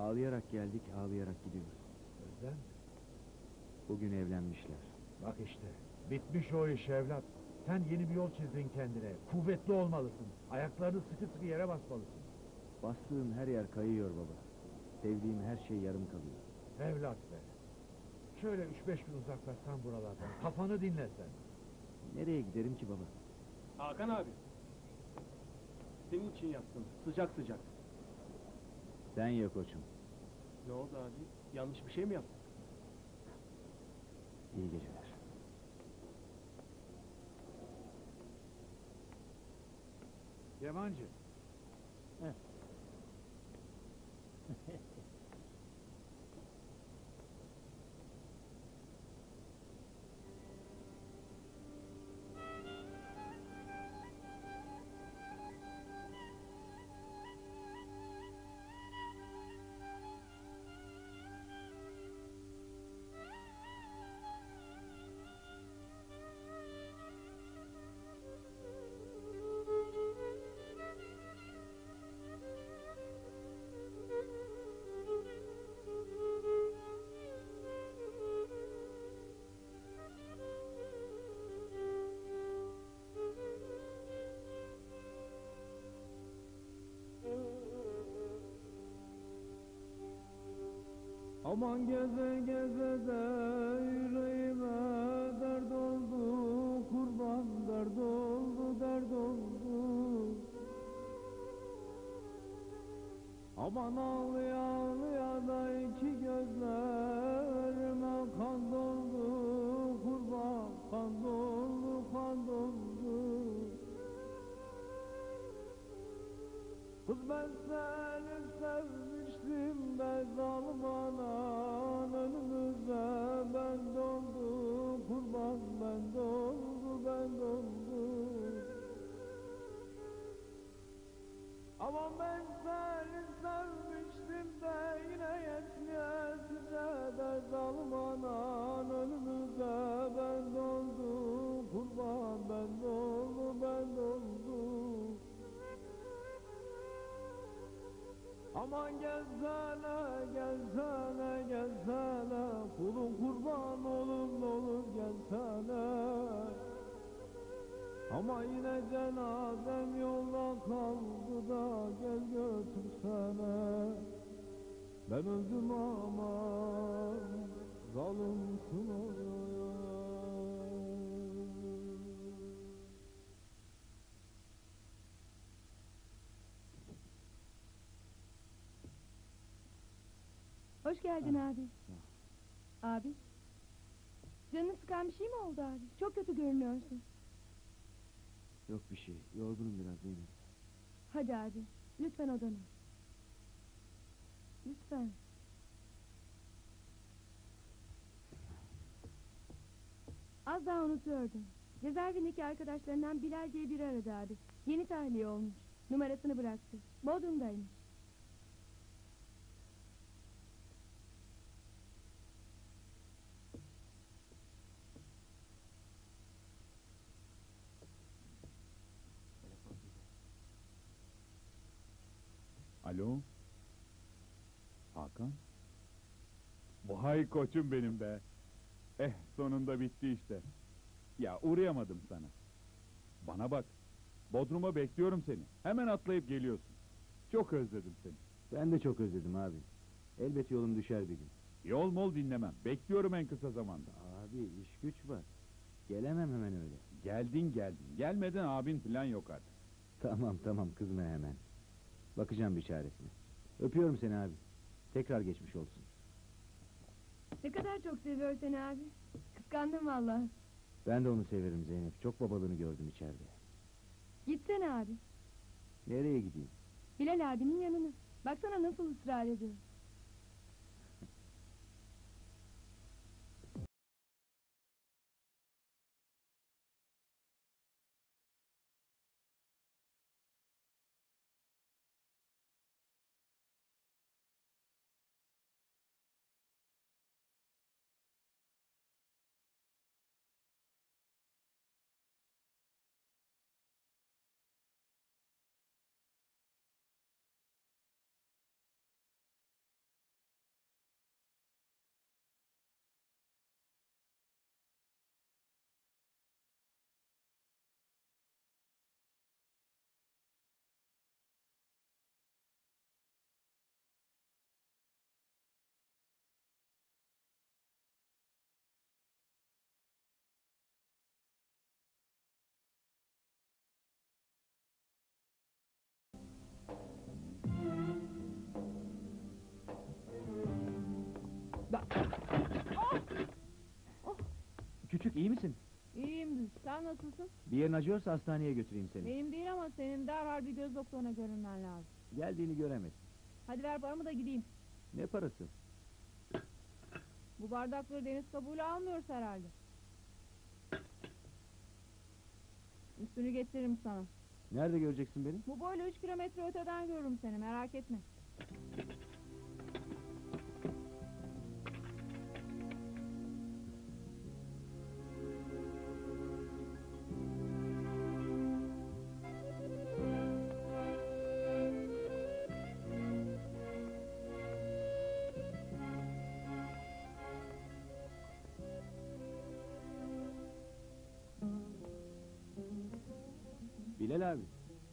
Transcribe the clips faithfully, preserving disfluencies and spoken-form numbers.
Ağlayarak geldik, ağlayarak gidiyoruz. Özlem, Bugün evlenmişler. bak işte. Bitmiş o iş evlat. Sen yeni bir yol çizdin kendine. Kuvvetli olmalısın. Ayaklarını sıkı sıkı yere basmalısın. Bastığım her yer kayıyor baba. Sevdiğim her şey yarım kalıyor. Evlat be. Şöyle üç beş gün uzaklaşsan buralardan. Kafanı dinlesen. Nereye giderim ki baba? Hakan abi. Senin için yaptım. Sıcak sıcak. Sen ye koçum. Ne oldu abi? Yanlış bir şey mi yaptın? İyi geceler. Yemancı. Aman geze geze de yüreğime dert oldu, kurban dert oldu, dert oldu. Aman ağlıya ağlıya da iki gözlerime kan doldu, kurban kan doldu, kan doldu. Kız ben seni sevmiştim de zalim anan önümüze ben doldu, kurban ben doldu, ben doldu. Aman ben seni sevmiştim de yine yetmeyesice de zalim anan önümüze ben doldu, kurban ben doldu, ben doldu. Aman gelsene, gelsene, gelsene, kulun kurban olur, olur gelsene. Ama yine cenazem yolda kaldı da gel götürsene. Ben öldüm aman, zalimsin oy. Hoş geldin abi. Abi. Canını sıkan bir şey mi oldu abi? Çok kötü görünüyorsun. Yok bir şey. Yorgunum biraz Zeynep. Hadi abi. Lütfen odana. Lütfen. Az daha unutuyordum. Cezaevindeki arkadaşlarından Bilal diye biri aradı abi. Yeni tahliye olmuş. Numarasını bıraktı. Bodrum'daymış. Alo? Hakan? Vay koçum benim be! Eh, sonunda bitti işte. Ya uğrayamadım sana. Bana bak, Bodrum'a bekliyorum seni. Hemen atlayıp geliyorsun. Çok özledim seni. Ben de çok özledim abi. Elbet yolum düşer bir gün. Yol mol dinlemem. Bekliyorum en kısa zamanda. Abi iş güç var. Gelemem hemen öyle. Geldin geldin. Gelmeden abin falan yok artık. Tamam tamam kızma hemen. Bakacağım bir çaresine. Öpüyorum seni abi. Tekrar geçmiş olsun. Ne kadar çok seviyor seni abi. Kıskandım vallahi. Ben de onu severim Zeynep. Çok babalığını gördüm içeride. Gitsene abi. Nereye gideyim? Bilal abinin yanına. Baksana nasıl ısrar ediyor. Küçük iyi misin? İyiyim, sen nasılsın? Bir yerin acıyorsa hastaneye götüreyim seni. Benim değil ama senin derhal bir göz doktoruna görünmen lazım. Geldiğini göremedim. Hadi ver paramı da gideyim. Ne parası? Bu bardakları deniz kabuğuyla almıyoruz herhalde. Üstünü getiririm sana. Nerede göreceksin beni? Bu boyla üç kilometre öteden görürüm seni, merak etme. Bilal abi.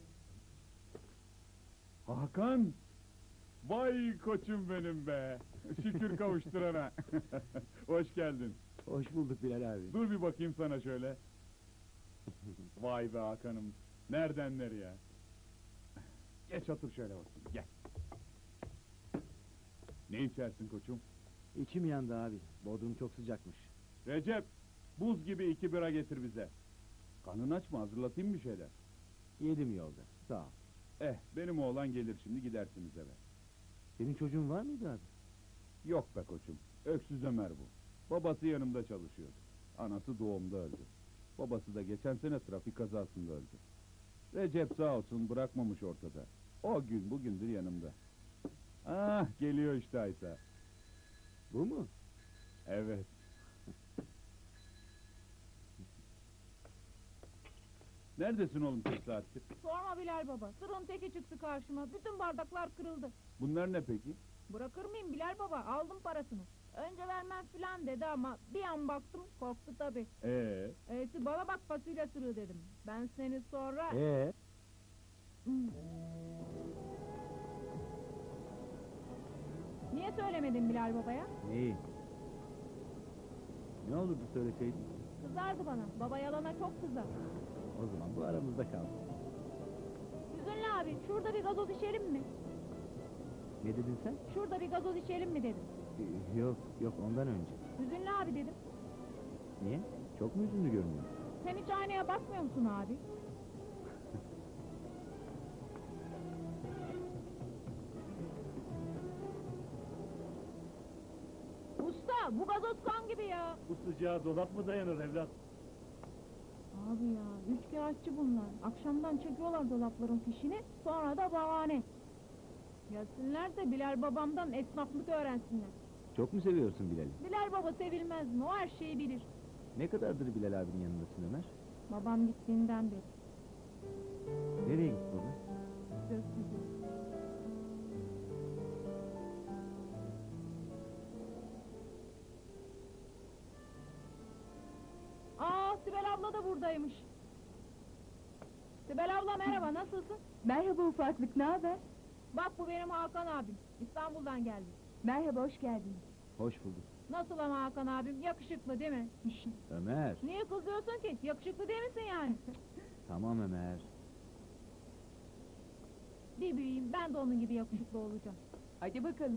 Hakan! Vay koçum benim be! Şükür kavuşturana! Hoş geldin. Hoş bulduk Bilal abi. Dur bir bakayım sana şöyle. Vay be Hakan'ım! Nereden nereye? Geç otur şöyle bakayım, gel. Ne içersin koçum? İçim yandı abi. Bodrum çok sıcakmış. Recep! Buz gibi iki bira getir bize. Kanın aç mı? Hazırlatayım bir şeyler. Yedim yolda. Sağ ol. Eh, benim oğlan gelir şimdi, gidersiniz eve. Senin çocuğun var mıydı abi? Yok be koçum, öksüz Ömer bu. Babası yanımda çalışıyordu. Anası doğumda öldü. Babası da geçen sene trafik kazasında öldü. Recep sağ olsun bırakmamış ortada. O gün bugündür yanımda. Ah, geliyor işte Aysa. Bu mu? Evet. Neredesin oğlum kaç saattir? Sorma Bilal baba, sırın teki çıktı karşıma, bütün bardaklar kırıldı. Bunlar ne peki? Bırakır mıyım Bilal baba, aldım parasını. Önce vermem filan dedi ama bir an baktım, korktu tabi. Ee, E'si bana bak fasulye sırığı dedim. Ben seni sonra... Ee? Hmm. Niye söylemedin Bilal babaya? Neyi? Ne olurdu söyleseydin? Kızardı bana, baba yalana çok kızar. O zaman bu aramızda kalsın. Hüzünlü abi, şurada bir gazoz içelim mi? Ne dedin sen? Şurada bir gazoz içelim mi dedim. Ee, Yok, yok ondan önce. Hüzünlü abi dedim. Niye? Çok mu üzünlü görünüyor? Sen hiç aynaya bakmıyor musun abi? Usta, bu gazoz kan gibi ya. Bu sıcağa dolap mı dayanır evlat? Abi ya, üç kağıtçı bunlar. Akşamdan çekiyorlar dolapların fişini, sonra da bahane. Gelsinler de Bilal babamdan esnaflık öğrensinler. Çok mu seviyorsun Bilal'i? Bilal baba sevilmez mi? O her şeyi bilir. Ne kadardır Bilal abinin yanındasın Ömer? Babam gittiğinden beri. Nereye gitti baba? Gökyüzü. Aa, Sibel abla da buradaymış. Sibel abla merhaba, nasılsın? Merhaba ufaklık, ne haber? Bak bu benim Hakan abim. İstanbul'dan geldi. Merhaba, hoş geldin. Hoş bulduk. Nasıl ama Hakan abim? Yakışıklı değil mi? Ömer. Niye kızıyorsun ki? Yakışıklı değil misin yani? Tamam Ömer. Bir büyüyeyim, ben de onun gibi yakışıklı olacağım. Hadi bakalım.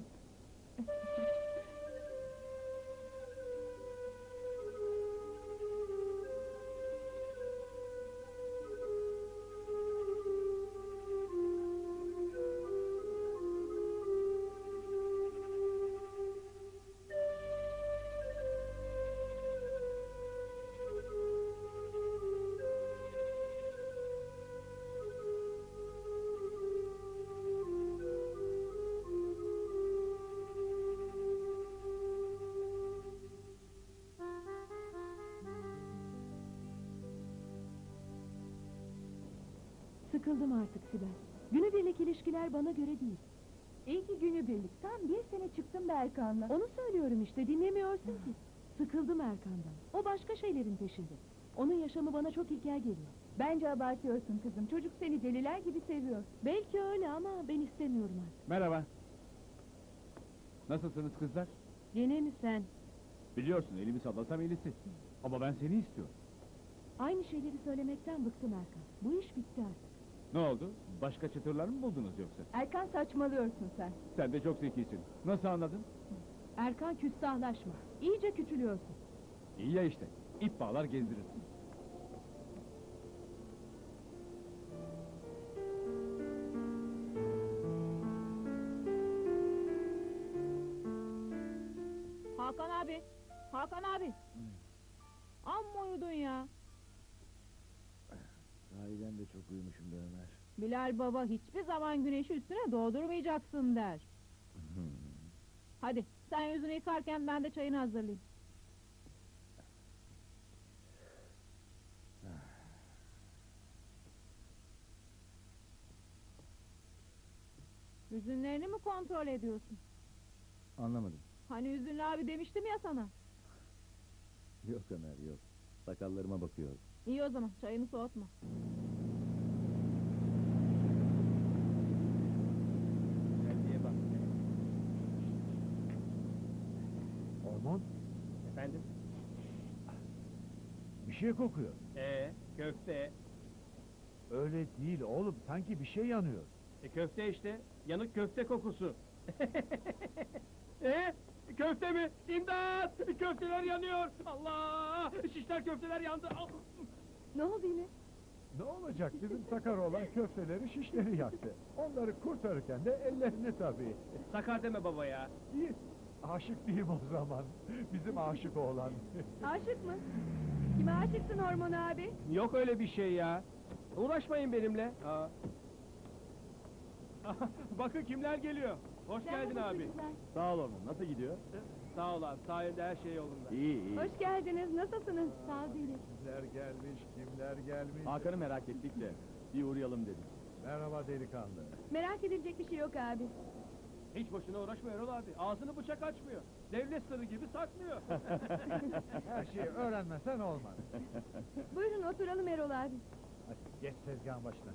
Sıkıldım artık Sibel. Günübirlik ilişkiler bana göre değil. İyi ki günübirlik. Tam bir sene çıktım be Erkan'la. Onu söylüyorum işte, dinlemiyorsun ki. Sıkıldım Erkan'dan. O başka şeylerin peşinde. Onun yaşamı bana çok hikaye geliyor. Bence abartıyorsun kızım. Çocuk seni deliler gibi seviyor. Belki öyle ama ben istemiyorum artık. Merhaba. Nasılsınız kızlar? Gene mi sen? Biliyorsun elimi sallasam elisi. Ama ben seni istiyorum. Aynı şeyleri söylemekten bıktım Erkan. Bu iş bitti artık. Ne oldu? Başka çıtırlar mı buldunuz yoksa? Erkan saçmalıyorsun sen. Sen de çok zekisin. Nasıl anladın? Erkan küstahlaşma. İyice küçülüyorsun. İyi ya işte. İp bağlar gezdirirsin. Hakan abi, Hakan abi. Amma uyudun ya. Sahiden de çok uyumuşum be Ömer. Bilal baba hiçbir zaman güneşi üstüne doğdurmayacaksın der. Hadi sen yüzünü yıkarken ben de çayını hazırlayayım. Hüzünlerini mi kontrol ediyorsun? Anlamadım. Hani Hüzünlü abi demiştim ya sana. Yok Ömer yok. Sakallarıma bakıyor. İyi o zaman çayını soğutma. Kendine bak. Orman Efendim? bir şey kokuyor. Ee, köfte. Öyle değil oğlum, sanki bir şey yanıyor. E köfte işte. Yanık köfte kokusu. e köfte mi? İmdat! Köfteler yanıyor. Allah! Şişler köfteler yandı. Al! Ne oldu yine? Ne olacak, bizim Sakar olan köfteleri şişleri yaktı. Onları kurtarırken de ellerini tabii. Sakar deme baba ya. İyi, aşık diyeyim o zaman. Bizim aşık oğlan. Aşık mı? Kime aşıksın Hormon abi? Yok öyle bir şey ya. Uğraşmayın benimle. Aa. Bakın kimler geliyor. Hoş geldin Merhaba abi. çocuklar. Sağ ol Orman. Nasıl gidiyor? Sağ ol abi. Sayende her şey yolunda. İyi iyi. Hoş geldiniz. Nasılsınız? Sağ ol değilim. Kimler gelmiş, kimler gelmiş. Hakan'ı merak ettik de bir uğrayalım dedik. Merhaba delikanlı. Merak edilecek bir şey yok abi. Hiç boşuna uğraşma Erol abi. Ağzını bıçak açmıyor. Devlet sırrı gibi saklıyor. Her şeyi öğrenmesen olmaz. Buyurun oturalım Erol abi. Hadi geç tezgahın başına.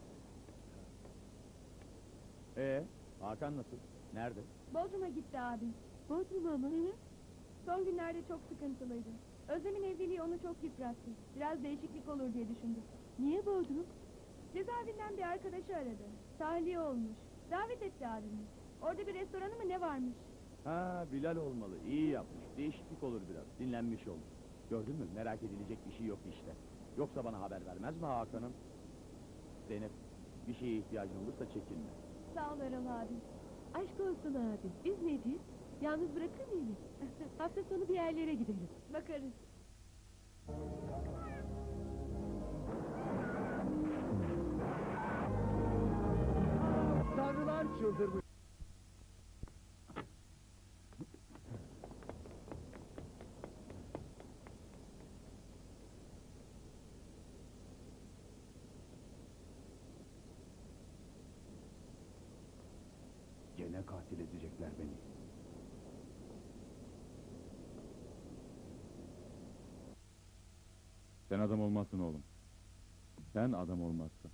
Ee, Hakan nasıl? Nerede? Bodrum'a gitti abi. Bodrum'a mı? Hı hı. Son günlerde çok sıkıntılıydı. Özlem'in evliliği onu çok yıprattı. Biraz değişiklik olur diye düşündü. Niye Bodrum? Cezaevinden bir arkadaşı aradı. Tahliye olmuş. Davet etti abimi. Orada bir restoranı mı ne varmış? Ha, Bilal olmalı. İyi yapmış. Değişiklik olur biraz. Dinlenmiş olur. Gördün mü? Merak edilecek bir şey yok işte. Yoksa bana haber vermez mi Hakan'ım? Zeynep, bir şeye ihtiyacın olursa çekinme. Sağ ol Erol abi. Aşk olsun abi. Biz ne diyeyim? Yalnız bırakır mıyız? Hafta sonu bir yerlere gideriz. Bakarız. Tanrılar çıldırmış. Gene katil edecekler beni. Sen adam olmazsın oğlum. Sen adam olmazsın.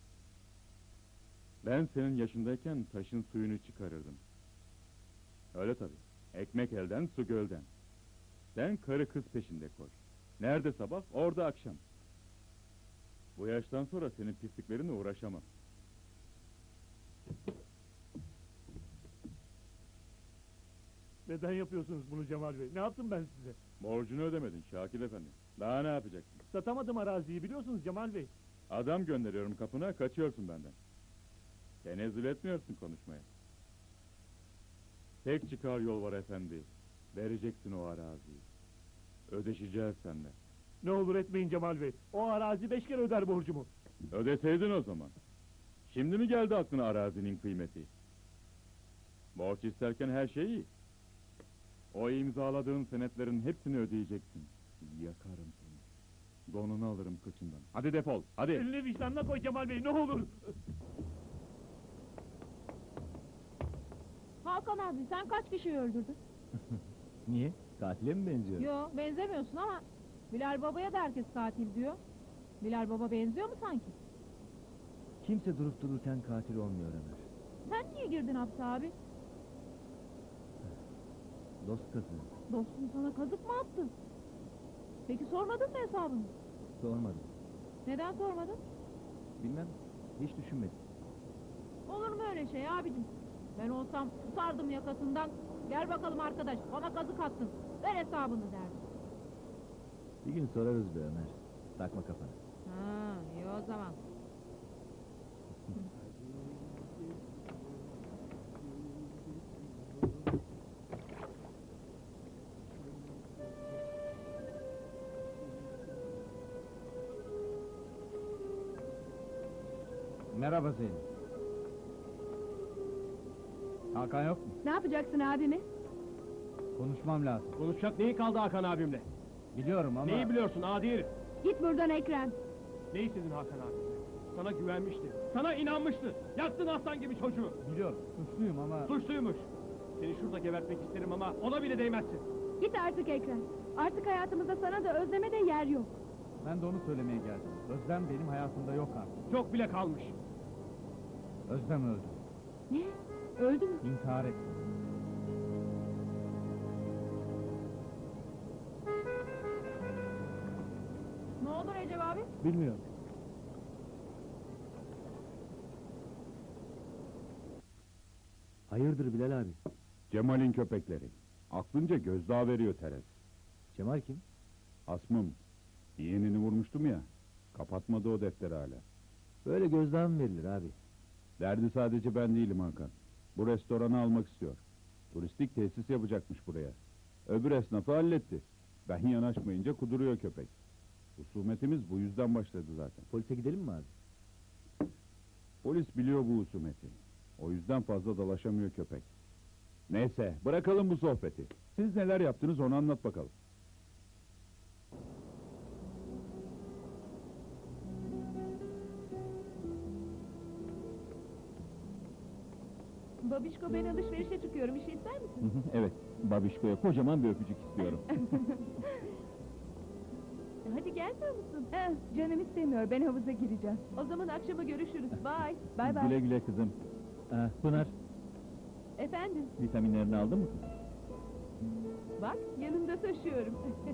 Ben senin yaşındayken taşın suyunu çıkarırdım. Öyle tabii. Ekmek elden, su gölden. Sen karı kız peşinde koş. Nerede sabah, orada akşam. Bu yaştan sonra senin pisliklerinle uğraşamam. Neden yapıyorsunuz bunu Cemal Bey? Ne yaptım ben size? Borcunu ödemedin Şakir efendi. Daha ne yapacaksın? Satamadım araziyi biliyorsunuz Cemal Bey. Adam gönderiyorum kapına, kaçıyorsun benden. Tenezzül etmiyorsun konuşmaya. Tek çıkar yol var efendi. Vereceksin o araziyi. Ödeşeceğiz seninle. Ne olur etmeyin Cemal Bey. O arazi beş kere öder borcumu. Ödeseydin o zaman. Şimdi mi geldi aklına arazinin kıymeti? Borç isterken her şey iyi. O imzaladığın senetlerin hepsini ödeyeceksin. Yakarım seni. Donunu alırım kıçından. Hadi defol, hadi. Elini vicdanına koy Cemal Bey ne olur. Hakan abi sen kaç kişiyi öldürdün? Niye? Katile mi benziyor? Yo benzemiyorsun ama Bilal babaya da herkes katil diyor. Bilal baba benziyor mu sanki? Kimse durup dururken katil olmuyor Ömer. Sen niye girdin hapse abi? Dost kazığı. Dostun sana kazık mı attı? Peki sormadın mı hesabını? Sormadım. Neden sormadın? Bilmem. Hiç düşünmedim. Olur mu öyle şey abicim? Ben olsam tutardım yakasından. Gel bakalım arkadaş bana kazık attın. Ver hesabını derdim. Bir gün sorarız be Ömer. Takma kafana. Ha, iyi o zaman. Merhaba Zeynep. Hakan yok mu? Ne yapacaksın abimi? Konuşmam lazım. Konuşacak neyi kaldı Hakan abimle? Biliyorum ama... Neyi biliyorsun adi herif? Git buradan Ekrem. Ne istedin Hakan abi? Sana güvenmişti. Sana inanmıştı. Yaktın aslan gibi çocuğu. Biliyorum, suçluyum ama... Suçluymuş. Seni şurada gebertmek isterim ama ona bile değmezsin. Git artık Ekrem. Artık hayatımızda sana da Özlem'e de yer yok. Ben de onu söylemeye geldim. Özlem benim hayatımda yok artık. Çok bile kalmış. Özlem öldü. Ne? Öldü mü? İntihar etti. Ne oldu Recep abi? Bilmiyorum. Hayırdır Bilal abi? Cemal'in köpekleri. Aklınca gözdağı veriyor Teres. Cemal kim? Asmım. Yeğenini vurmuştum ya. Kapatmadı o defteri hala. Böyle gözdağı mı verilir abi? Derdi sadece ben değilim Hakan. Bu restoranı almak istiyor. Turistik tesis yapacakmış buraya. Öbür esnafı halletti. Ben yanaşmayınca kuduruyor köpek. Husumetimiz bu yüzden başladı zaten. Polise gidelim mi abi? Polis biliyor bu husumeti. O yüzden fazla dalaşamıyor köpek. Neyse, bırakalım bu sohbeti. Siz neler yaptınız onu anlat bakalım. Babişko, ben alışverişe çıkıyorum. Bir şey ister misin? Evet, Babişko'ya kocaman bir öpücük istiyorum. Hadi gelmiyor musun? Eh, canım istemiyor. Ben havuza gireceğim. O zaman akşama görüşürüz. Bye. Bye bye. Güle güle kızım. Ee, Pınar, Efendim, vitaminlerini aldın mı kızım? bak yanımda taşıyorum.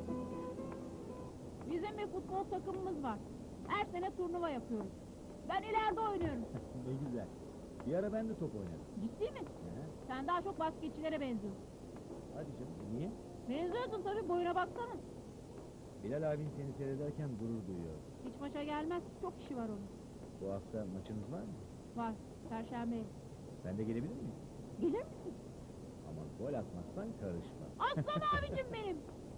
Bizim bir futbol takımımız var. Her sene turnuva yapıyoruz. Ben ileride oynuyorum. Ne güzel. Bir ara ben de top oynarım. Ciddi mi? Sen daha çok basketçilere benziyorsun. Hadi canım, niye? Benziyorsun tabii, boyuna baksana. Bilal abin seni seyrederken gurur duyuyor. Hiç maça gelmez, çok işi var onun. Bu hafta maçınız var mı? Var, Perşembe. Ben de gelebilir miyim? Gelir misin? Ama gol atmazsan karışma. Aslan abicim benim.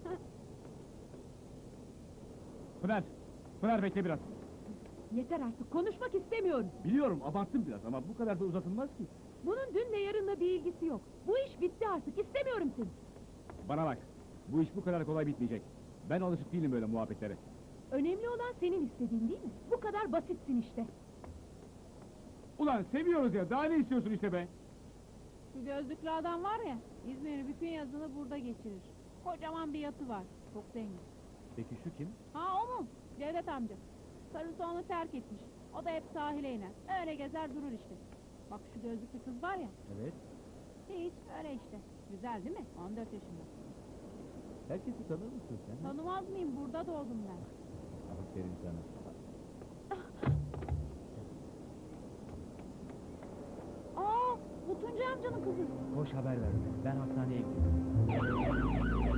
Pınar, Pınar bekle biraz. Yeter artık, konuşmak istemiyorum. Biliyorum abarttım biraz ama bu kadar da uzatılmaz ki. Bunun dünle yarınla bir ilgisi yok. Bu iş bitti artık, istemiyorum seni. Bana bak, bu iş bu kadar kolay bitmeyecek. Ben alışık değilim böyle muhabbetlere. Önemli olan senin istediğin değil mi? Bu kadar basitsin işte. Ulan seviyoruz ya, daha ne istiyorsun işte be? Şu gözlüklü adam var ya, İzmir'in bütün yazını burada geçirir. Kocaman bir yatı var, çok zengin. Peki şu kim? Ha o mu? Cevdet amca. Karısı onu terk etmiş. O da hep sahile iner. Öyle gezer durur işte. Bak şu gözlüklü kız var ya. Evet. Hiç öyle işte. Güzel değil mi? on dört yaşında. Herkesi tanır mısın sen? Tanımaz mıyım? Burada doğdum ben. Aferin sana. Aa, bu Tuncay amcanın kızı. Koş haber ver. Ben hastaneye gidiyorum.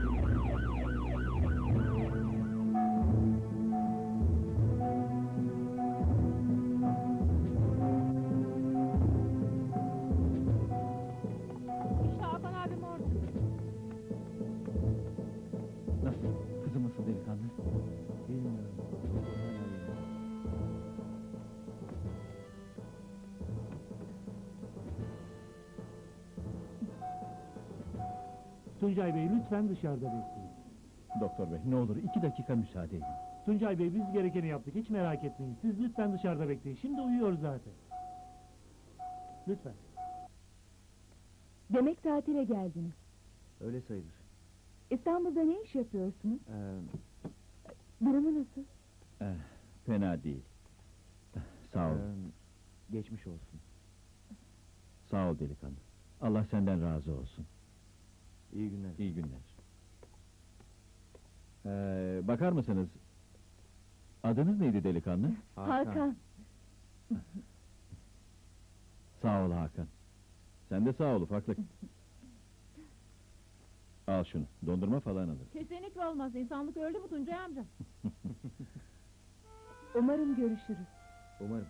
İşte Hakan abim orada. Nasıl? Kızım nasıl delikanlı? Bilmiyorum. Tuncay Bey lütfen dışarıda bekleyin. Doktor bey, ne olur iki dakika müsaade edin. Tuncay Bey biz gerekeni yaptık, hiç merak etmeyin. Siz lütfen dışarıda bekleyin. Şimdi uyuyor zaten. Lütfen. Demek tatile geldiniz. Öyle sayılır. İstanbul'da ne iş yapıyorsunuz? Ee, Durumu nasıl? eh, fena değil. Sağ ol. geçmiş olsun. Sağ ol delikanlı. Allah senden razı olsun. İyi günler. İyi günler. Ee, bakar mısınız? Adınız neydi delikanlı? Hakan. Sağ ol Hakan. Sen de sağ ol ufaklık. Al şunu, dondurma falan alır. Kesinlikle olmaz. İnsanlık öldü mü Tuncay amca? Umarım görüşürüz. Umarım.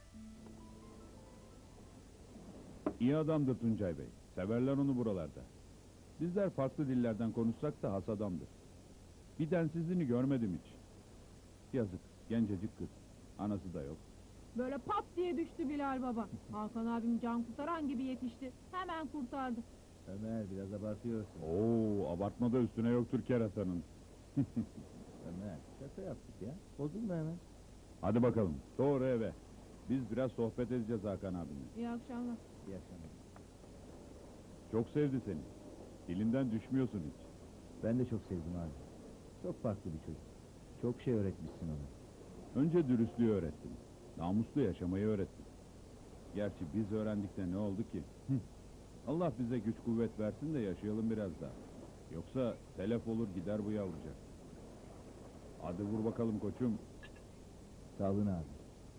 İyi adamdır Tuncay Bey. Severler onu buralarda. Bizler farklı dillerden konuşsak da has adamdır. Bir densizliğini görmedim hiç. Yazık, gencecik kız. Anası da yok. Böyle pat diye düştü Bilal baba. Hakan abim can kurtaran gibi yetişti. Hemen kurtardı. Ömer, biraz abartıyorsun. Oo, abartma da üstüne yoktur keratanın. Ömer, şaka yaptık ya. Bozulma hemen. Hadi bakalım, doğru eve. Biz biraz sohbet edeceğiz Hakan abimle. İyi akşamlar. İyi akşamlar. Çok sevdi seni. Dilinden düşmüyorsun hiç. Ben de çok sevdim abi. Çok farklı bir çocuk. Çok şey öğretmişsin ona. Önce dürüstlüğü öğrettim. Namuslu yaşamayı öğrettim. Gerçi biz öğrendik de ne oldu ki? Allah bize güç kuvvet versin de yaşayalım biraz daha. Yoksa telef olur gider bu yavrucak. Hadi vur bakalım koçum. Sağ olun abi.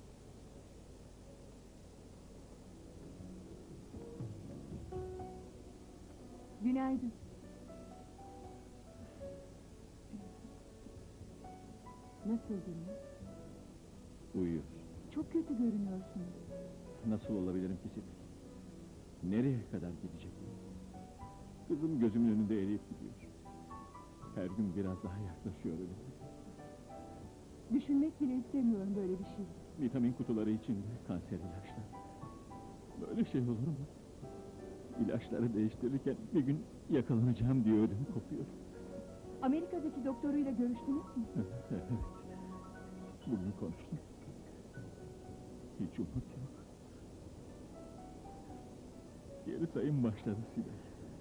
Günaydın. Nasıldın? Uyuyor. Çok kötü görünüyorsun. Nasıl olabilirim ki Sibel? Nereye kadar gidecek? Kızım gözümün önünde eriyip gidiyor. Her gün biraz daha yaklaşıyor ölüme. Düşünmek bile istemiyorum böyle bir şey. Vitamin kutuları içinde kanser ilaçlar. Böyle şey olur mu? İlaçları değiştirirken bir gün yakalanacağım diye ödüm kopuyor. Amerika'daki doktoruyla görüştünüz mü? Evet. Bugün konuştum. Hiç umut yok. Geri sayım başladı Sibel.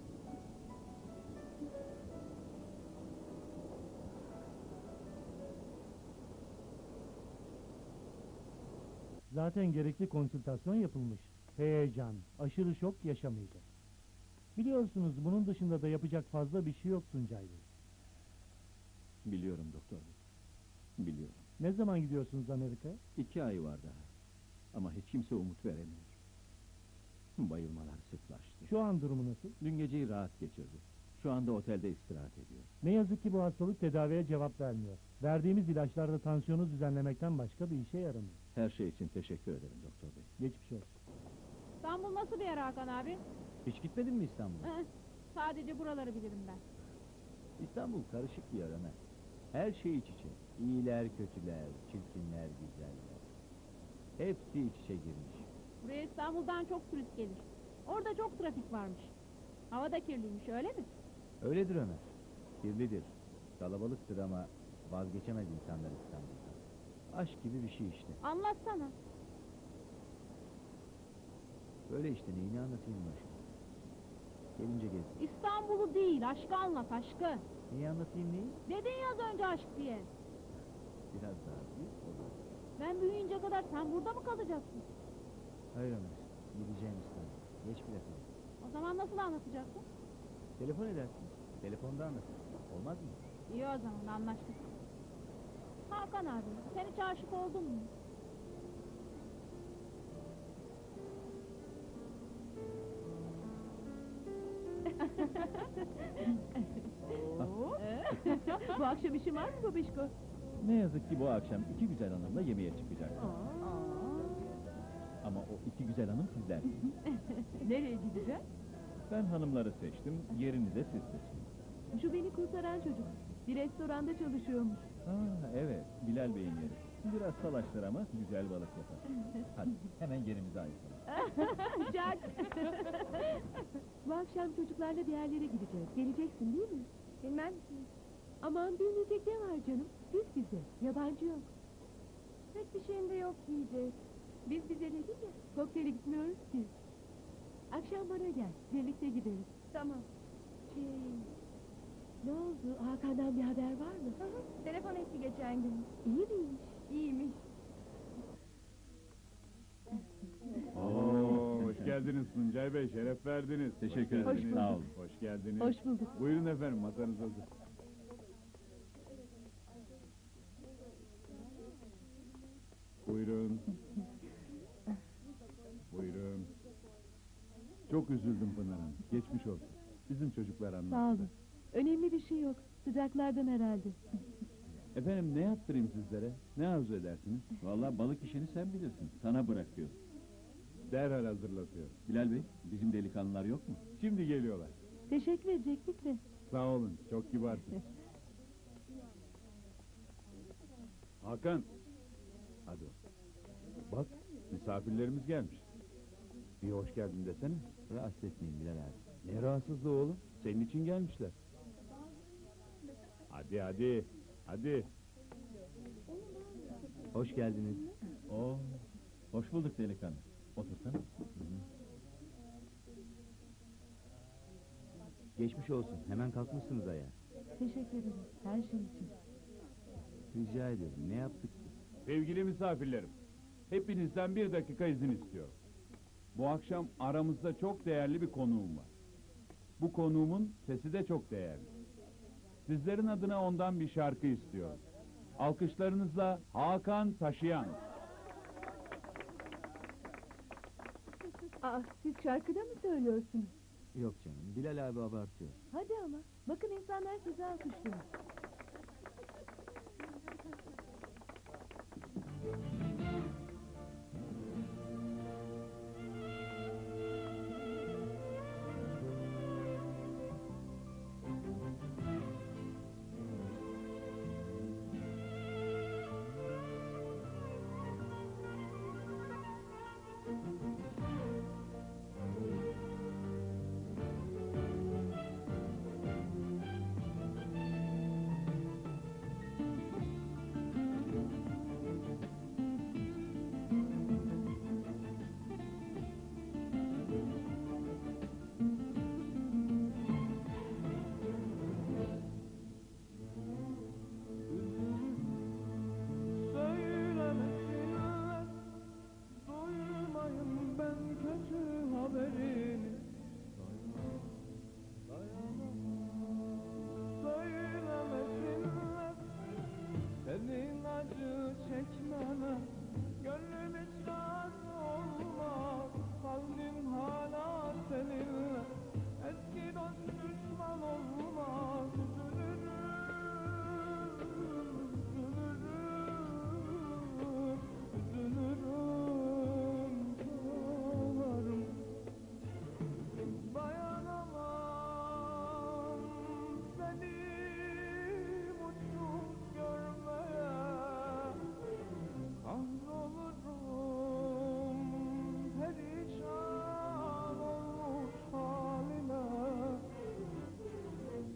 Zaten gerekli konsültasyon yapılmış. Heyecan, aşırı şok yaşamayacak. Biliyorsunuz bunun dışında da yapacak fazla bir şey yok Tuncay Bey. Biliyorum doktor bey. Biliyorum. Ne zaman gidiyorsunuz Amerika'ya? İki ay var daha. Ama hiç kimse umut veremiyor. Bayılmalar sıklaştı. Şu an durumu nasıl? Dün geceyi rahat geçirdi. Şu anda otelde istirahat ediyor. Ne yazık ki bu hastalık tedaviye cevap vermiyor. Verdiğimiz ilaçlarda tansiyonu düzenlemekten başka bir işe yaramıyor. Her şey için teşekkür ederim doktor bey. Geçmiş olsun. İstanbul nasıl bir yer Hakan abi? Hiç gitmedin mi İstanbul'a? Hı, sadece buraları bilirim ben. İstanbul karışık bir yer Ömer. Her şey iç içe. İyiler, kötüler, çirkinler, güzeller. Hepsi iç içe girmiş. Buraya İstanbul'dan çok turist gelir. Orada çok trafik varmış. Hava da kirliymiş öyle mi? Öyledir Ömer. Kirlidir. Kalabalıktır ama vazgeçemez insanlar İstanbul'dan. Aşk gibi bir şey işte. Anlatsana. Böyle işte neyini anlatayım başka? Gelince gez. İstanbul'u değil aşkı anlat aşkı. Neyi anlatayım neyi? Dedin ya az önce aşk diye. Biraz daha büyük olur. Ben büyüyünce kadar sen burada mı kalacaksın? Hayır Ömer. Gideceğim İstanbul. Geç bile kalın. O zaman nasıl anlatacaksın? Telefon edersin. Telefonda anlatırım. Olmaz mı? İyi o zaman anlaştık. Hakan abi sen hiç aşık oldun mu? Bu akşam işin var mı babişko? Ne yazık ki bu akşam iki güzel hanımla yemeğe çıkacak. Ama o iki güzel hanım sizler. Nereye gideceğiz? Ben hanımları seçtim, yerinize siz seçin. Şu beni kurtaran çocuk. Bir restoranda çalışıyormuş. Ha evet, Bilal Bey'in yeri. Biraz salaştır ama güzel balık yapar. Hadi hemen yerimize ayrılalım. Jack! Bu akşam çocuklarla bir yerlere gideceğiz. Geleceksin değil mi? Bilmem ki. Aman bilmeyecek ne var canım? Biz bize. Yabancı yok. Pek bir şeyim de yok yiyecek. Biz bize dedik ya. Kokteyle gitmiyoruz ki. Akşam bana gel. Birlikte gideriz. Tamam. Şey... Ne oldu? Hakan'dan bir haber var mı? Hı hı, telefon etti geçen gün. İyi miymiş? İyiymiş. Oo, hoş geldiniz Tuncay Bey, şeref verdiniz. Teşekkür Hoş ederim. geldiniz. Sağ olun. Hoş geldiniz. Hoş bulduk. Buyurun efendim, masanız hazır. Buyurun. Buyurun. Çok üzüldüm Pınar Hanım. Geçmiş olsun. Bizim çocuklar anlattı. Sağ olun. Önemli bir şey yok. Sıcaklardan herhalde. Efendim ne yaptırayım sizlere? Ne arzu edersiniz? Vallahi balık işini sen bilirsin. Sana bırakıyorum. Derhal hazırlatıyorum. Bilal Bey, bizim delikanlılar yok mu? Şimdi geliyorlar. Teşekkür edecektik de. Sağ olun, çok kibarsınız. Hakan. Hadi oğlum. Bak, misafirlerimiz gelmiş. Bir hoş geldin desene. Rahatsız etmeyin Bilal abi. Ne rahatsızlığı oğlum? Senin için gelmişler. Hadi hadi, hadi. Hoş geldiniz. Oo, hoş bulduk delikanlı. Otursana. Geçmiş olsun. Hemen kalkmışsınız ayağa. Teşekkür ederim. Her şey için. Rica ediyorum. Ne yaptık ki? Sevgili misafirlerim, hepinizden bir dakika izin istiyorum. Bu akşam aramızda çok değerli bir konuğum var. Bu konuğumun sesi de çok değerli. Sizlerin adına ondan bir şarkı istiyorum. Alkışlarınızla Hakan Taşıyan. Aa, siz şarkıda mı söylüyorsunuz? Yok canım, Bilal abi abartıyor. Hadi ama. Bakın insanlar sizi alkışlıyor. Söylemesinler, duymayın ben kötü haberini. Söylemesinler, senin acı çekmene gönlüm hiç razı olmaz. Kalbim hala seninle, eski dost düşman olmaz. Üzülürüm, üzülürüm, ağlarım. Dayanamam seni mutsuz görmeye. Kahrolurum perişan olmuş haline.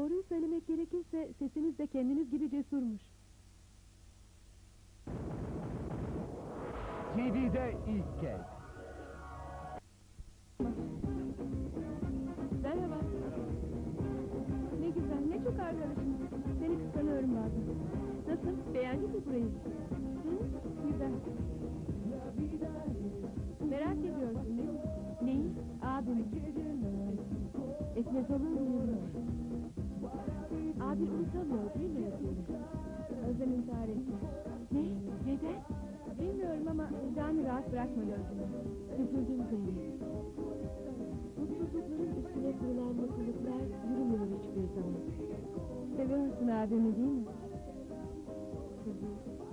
Doğruyu söylemek gerekirse sesiniz de kendiniz gibi cesurmuş. T V'de ilk kez. Merhaba. Ne güzel, ne çok arkadaşım. Seni kıskanıyorum bazen. Nasıl, beğendin mi burayı? Hı, güzel. Merak ediyorsun değil mi? Neyi? Abim. Etmez olur muyum? Abin unutamıyor değil mi Özlem'i? Özlem intihar etti. Ne? Neden? Bilmiyorum ama vicdanı rahat bırakmadı Özlem'i. Üzüldüm Zeynep. Mutsuzlukların üstüne kurulan mutluluklar yürümüyor hiçbir zaman. Seviyorsun abimi değil mi? Hı hı.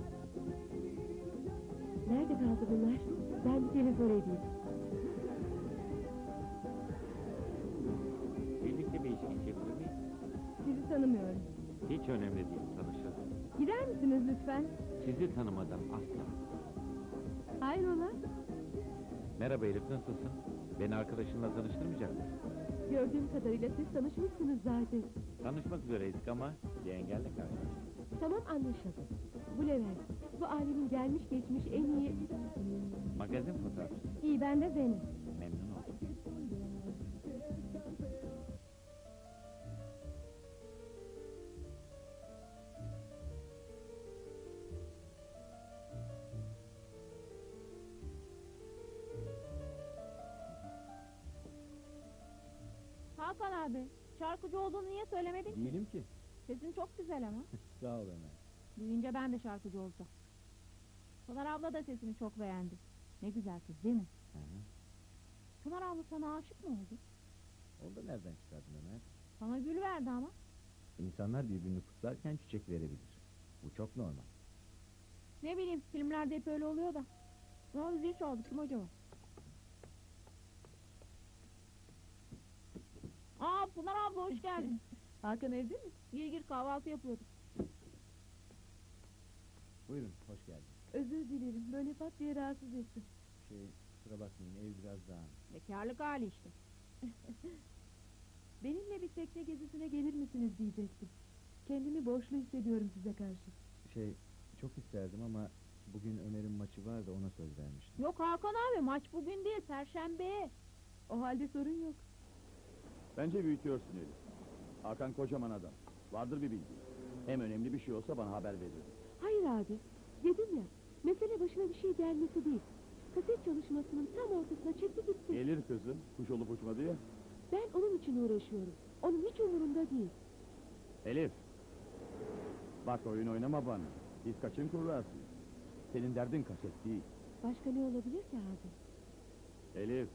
Nerede kaldı bunlar? Ben bir telefon edeyim. Birlikte bir ilişki çevirir miyiz? Sizi tanımıyorum. Hiç önemli değil, tanışırız. Gider misiniz lütfen? Sizi tanımadan asla. Hayrola? Merhaba Elif, nasılsın? Beni arkadaşınla tanıştırmayacak mısın? Gördüğüm kadarıyla siz tanışmışsınız zaten. Tanışmak üzereydik ama bir engelle karşılaştık. Tamam, anlaşıldı. Bu Levent. Bu alemin gelmiş geçmiş en iyi... Magazin fotoğrafçısı. İyi, ben de Zeynep. Memnun oldum. Hakan abi, şarkıcı olduğunu niye söylemedin ki? Değilim ki. Sesin çok güzel ama. Sağ ol Ömer. Büyüyünce ben de şarkıcı olacağım. Pınar abla da sesini çok beğendi. Ne güzel kız değil mi? Hı hı. Pınar abla sana aşık mı oldu? Onu da nereden çıkardın Ömer? Sana gül verdi ama. İnsanlar birbirini kutlarken çiçek verebilir. Bu çok normal. Ne bileyim, filmlerde hep öyle oluyor da. Ne oldu, zil çaldı, kim acaba? Aa, Pınar abla hoş geldin. Hakan evde mi? Gir gir, kahvaltı yapıyorduk. Buyurun, hoş geldin. Özür dilerim, böyle pat diye rahatsız ettim. Şey, kusura bakmayın, ev biraz dağınık. Bekarlık hali işte. Benimle bir tekne gezisine gelir misiniz diyecektim. Kendimi borçlu hissediyorum size karşı. Şey, çok isterdim ama bugün Ömer'in maçı var da ona söz vermiştim. Yok Hakan abi, maç bugün değil, perşembe. O halde sorun yok. Bence büyütüyorsun Elif. Hakan kocaman adam. Vardır bir bildiği. Hem önemli bir şey olsa bana haber verir. Hayır abi, dedim ya, mesele başına bir şey gelmesi değil. Kaset çalışmasının tam ortasına çekti gitti. Gelir kızım, kuş olup uçmadı ya. Ben onun için uğraşıyorum. Onun hiç umurunda değil. Elif. Bak oyun oynama bana. Biz kaçın kurrasıyız. Senin derdin kaset değil. Başka ne olabilir ki abi? Elif.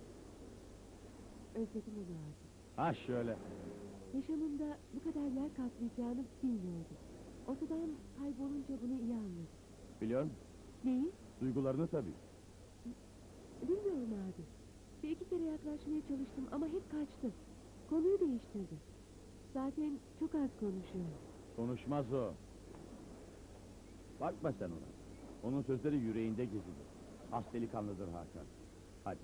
Özledim onu abi. Ha şöyle. Yaşamımda bu kadar yer kaplayacağını bilmiyordum. Ortadan kaybolunca bunu iyi anladım. Biliyor musun? Neyi? Duygularını tabii. Bilmiyorum abi. Bir iki kere yaklaşmaya çalıştım ama hep kaçtı. Konuyu değiştirdi. Zaten çok az konuşuyor. Konuşmaz o. Bakma sen ona. Onun sözleri yüreğinde gezilir. Has delikanlıdır Hakan. Hadi.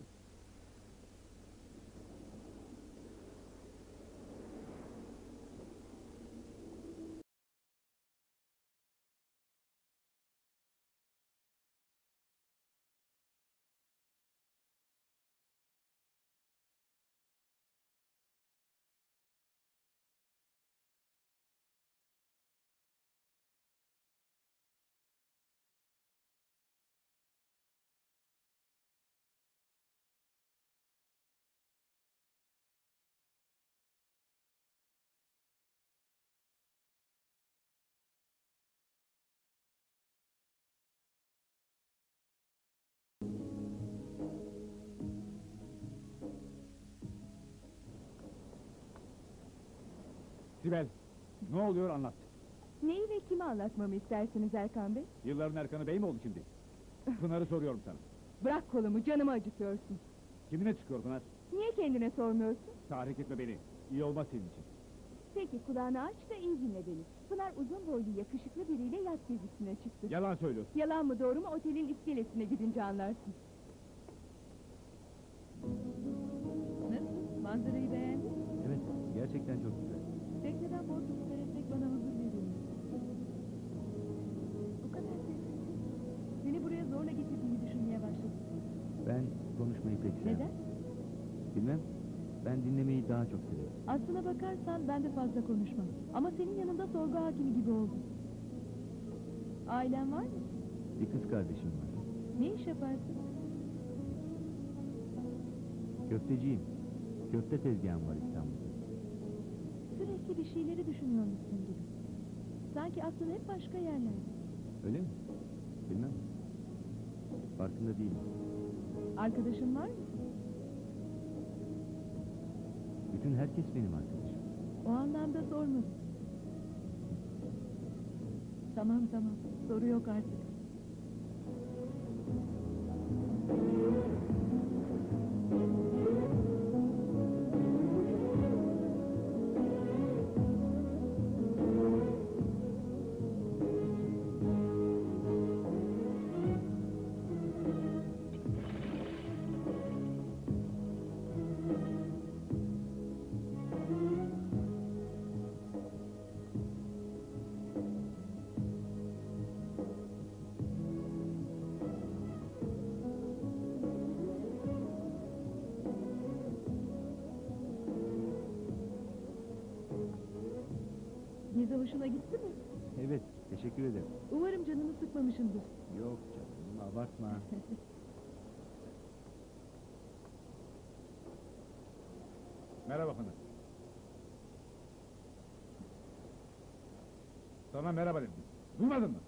Sibel, ne oluyor anlat. Neyi ve kime anlatmamı istersiniz Erkan Bey? Yılların Erkan'ı bey mi oldu şimdi? Pınar'ı soruyorum sana. Bırak kolumu, canımı acıtıyorsun. Kimine çıkıyor Pınar? Niye kendine sormuyorsun? Tahrik etme beni. İyi olmaz senin için. Peki kulağını aç da iyi dinle beni. Pınar uzun boylu yakışıklı biriyle yat gezisine çıktı. Yalan söylüyorsun. Yalan mı doğru mu otelin iskelesine gidince anlarsın. Nasıl? Manzarayı beğendin mi? Evet, gerçekten çok güzel. Tekneden Bodrum'u seyretmek bana huzur veriyor. Bu kadar sessizsin. Seni buraya zorla getirdiğimi düşünmeye başladım. Ben konuşmayı pek sevmem. Neden? Bilmem. Ben dinlemeyi daha çok severim. Aslına bakarsan ben de fazla konuşmam. Ama senin yanında sorgu hakimi gibi oldum. Ailen var mı? Bir kız kardeşim var. Ne iş yaparsın? Köfteciyim. Köfte tezgahım var İstanbul'da. Sürekli bir şeyleri düşünüyormuşsun gibi. Sanki aklın hep başka yerlerde. Öyle mi? Bilmem. Farkında değilim. Arkadaşın var mı? Bütün herkes benim arkadaşım. O anlamda sormadım. Tamam tamam. Soru yok artık. Gezi hoşuna gitti mi? Evet, teşekkür ederim. Umarım canını sıkmamışımdır. Yok canım, abartma. Merhaba hanım. Sana merhaba dedim. Duymadın mı?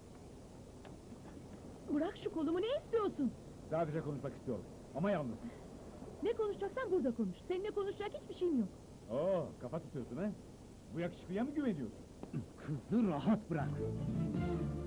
Bırak şu kolumu, ne istiyorsun? Sadece konuşmak istiyorum. Ama yalnız. Ne konuşacaksan burada konuş. Seninle konuşacak hiçbir şeyim yok. Oo, kafa tutuyorsun ha? Bu yakışıklıya mı güveniyorsun? Kızı rahat bırak.